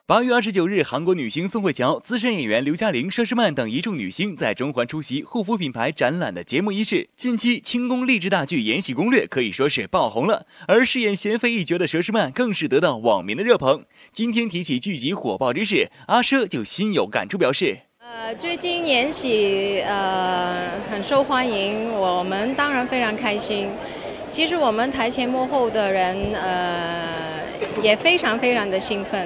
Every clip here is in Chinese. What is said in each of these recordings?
8月29日，韩国女星宋慧乔、资深演员刘嘉玲、佘诗曼等一众女星在中环出席护肤品牌展览的揭幕仪式。近期清宫励志大剧《延禧攻略》可以说是爆红了，而饰演贤妃一角的佘诗曼更是得到网民的热捧。今天提起剧集火爆之事，阿佘就心有感触表示。 最近延禧很受欢迎，我们当然非常开心。其实我们台前幕后的人也非常的兴奋。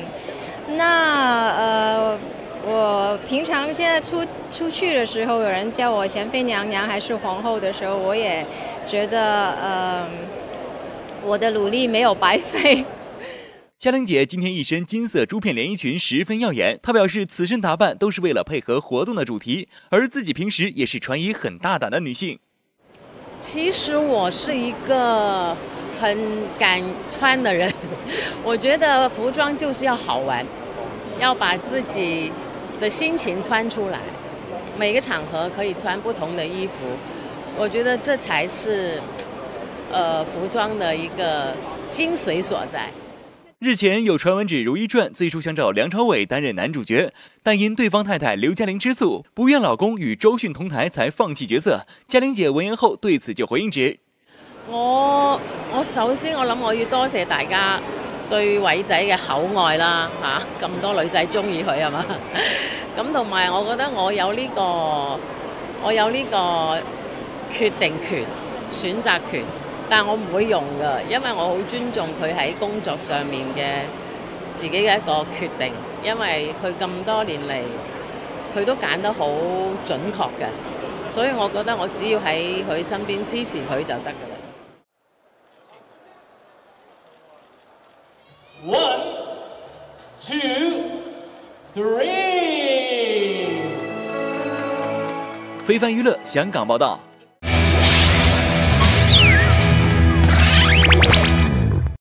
那我平常现在出去的时候，有人叫我贤妃娘娘还是皇后的时候，我也觉得我的努力没有白费。 嘉玲姐今天一身金色珠片连衣裙十分耀眼，她表示此身打扮都是为了配合活动的主题，而自己平时也是穿衣很大胆的女性。 其实我是一个很敢穿的人，我觉得服装就是要好玩，要把自己的心情穿出来，每个场合可以穿不同的衣服，我觉得这才是服装的一个精髓所在。 日前有传闻指《如懿传》最初想找梁朝伟担任男主角，但因对方太太刘嘉玲吃素，不愿老公与周迅同台，才放棄角色。嘉玲姐闻言後對此就回應指： 我首先我諗我要多謝大家對偉仔嘅厚愛啦嚇，咁多女仔中意佢係嘛？咁同埋我覺得我有呢個決定權、選擇權。但我唔會用㗎，因為我好尊重佢喺工作上面嘅自己嘅一個決定，因為佢咁多年嚟，佢都揀得好準確嘅，所以我覺得我只要喺佢身邊支持佢就得㗎啦。 1、2、3。 非凡娱乐香港报道。